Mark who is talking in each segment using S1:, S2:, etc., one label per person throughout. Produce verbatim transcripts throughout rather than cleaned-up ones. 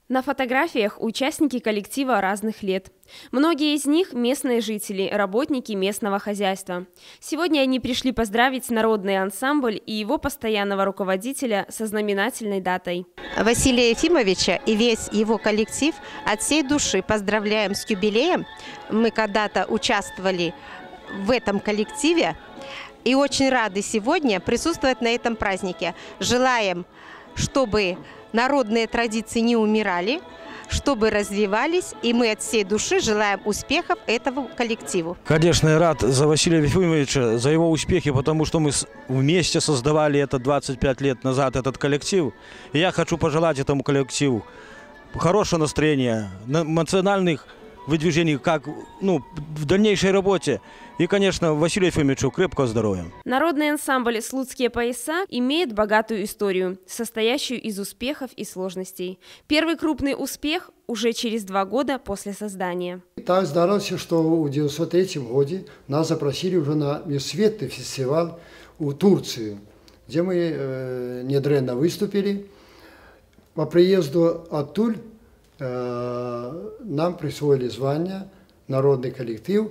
S1: На фотографиях участники коллектива разных лет. Многие из них – местные жители, работники местного хозяйства. Сегодня они пришли поздравить народный ансамбль и его постоянного руководителя со знаменательной датой.
S2: Василия Ефимовича и весь его коллектив от всей души поздравляем с юбилеем. Мы когда-то участвовали в этом коллективе и очень рады сегодня присутствовать на этом празднике. Желаем, чтобы народные традиции не умирали, чтобы развивались, и мы от всей души желаем успехов этому коллективу.
S3: Конечно, я рад за Василия Ефимовича, за его успехи, потому что мы вместе создавали это двадцать пять лет назад, этот коллектив. И я хочу пожелать этому коллективу хорошего настроения, эмоциональных выдвижений, как ну, в дальнейшей работе. И, конечно, Василию Ефимовичу крепкого здоровья.
S1: Народный ансамбль «Слуцкие пояса» имеет богатую историю, состоящую из успехов и сложностей. Первый крупный успех уже через два года после создания.
S4: Так здалось, что в девятьсот третьем году нас запросили уже на межсветный фестиваль в Турцию, где мы э, недренно выступили. По приезду оттуда э, нам присвоили звание «Народный коллектив»,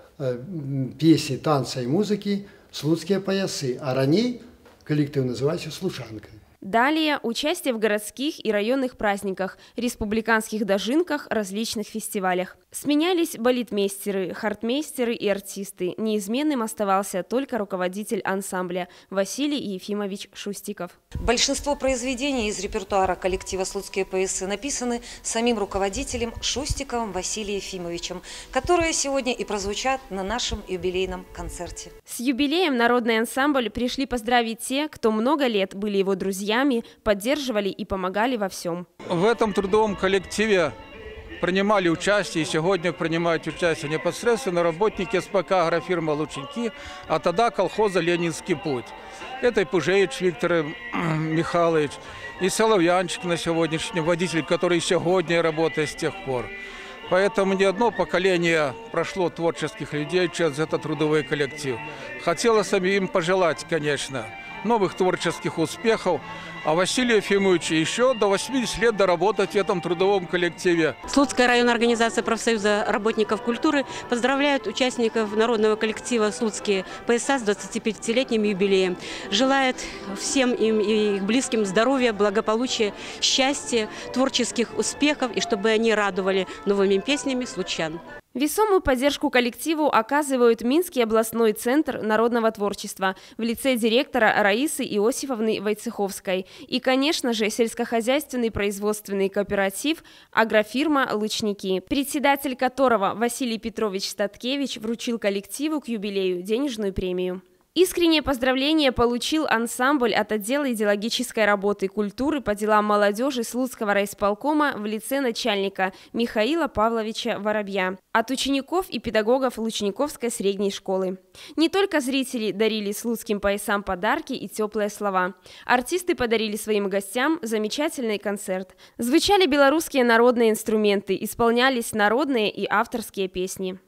S4: песни, танца и музыки «Слуцкие поясы», а ранее коллектив называется «Слушанка».
S1: Далее участие в городских и районных праздниках, республиканских дожинках, различных фестивалях. Сменялись балетмейстеры, хартмейстеры и артисты. Неизменным оставался только руководитель ансамбля Василий Ефимович Шустиков.
S5: Большинство произведений из репертуара коллектива «Слуцкие поясы» написаны самим руководителем Шустиковым Василием Ефимовичем, которые сегодня и прозвучат на нашем юбилейном концерте.
S1: С юбилеем народный ансамбль пришли поздравить те, кто много лет были его друзьями, поддерживали и помогали во всем.
S6: В этом трудовом коллективе принимали участие, и сегодня принимают участие непосредственно работники СПК «Агрофирма Лучники», а тогда колхоза «Ленинский путь». Это и Пужевич Виктор Михайлович, и Соловьянчик на сегодняшний водитель, который сегодня работает с тех пор. Поэтому не одно поколение прошло творческих людей через этот трудовой коллектив. Хотелось им пожелать, конечно, новых творческих успехов, а Василию Ефимовичу еще до восьмидесяти лет доработать в этом трудовом коллективе.
S7: Слуцкая районная организация профсоюза работников культуры поздравляет участников народного коллектива «Слуцкие пояса» с двадцатипятилетним юбилеем. Желает всем им и их близким здоровья, благополучия, счастья, творческих успехов, и чтобы они радовали новыми песнями случан.
S1: Весомую поддержку коллективу оказывают Минский областной центр народного творчества в лице директора Раисы Иосифовны Войцеховской и, конечно же, сельскохозяйственный производственный кооператив «Агрофирма Лучники», председатель которого Василий Петрович Статкевич вручил коллективу к юбилею денежную премию. Искреннее поздравление получил ансамбль от отдела идеологической работы и культуры по делам молодежи Слуцкого райисполкома в лице начальника Михаила Павловича Воробья, от учеников и педагогов Лучниковской средней школы. Не только зрители дарили слуцким поясам подарки и теплые слова. Артисты подарили своим гостям замечательный концерт. Звучали белорусские народные инструменты, исполнялись народные и авторские песни.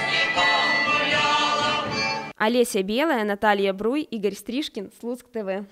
S1: Олеся Белая, Наталья Бруй, Игорь Стрижкин, Слуцк ТВ.